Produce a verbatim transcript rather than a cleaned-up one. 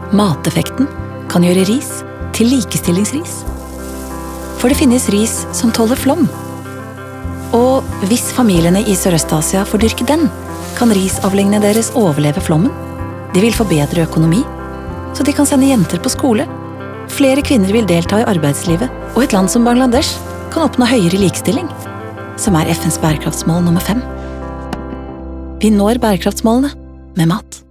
Mateffekten kan gjøre ris til likestillingsris. For det finnes ris som tåler flom. Og hvis familiene i Sørøst-Asia får dyrke den, kan risavlingene deres overleve flommen. De vil få bedre økonomi, så de kan sende jenter på skole. Flere kvinner vil delta i arbeidslivet, og et land som Bangladesh kan oppnå høyere likestilling, som er F N's bærekraftsmål nummer fem. Vi når bærekraftsmålene med mat.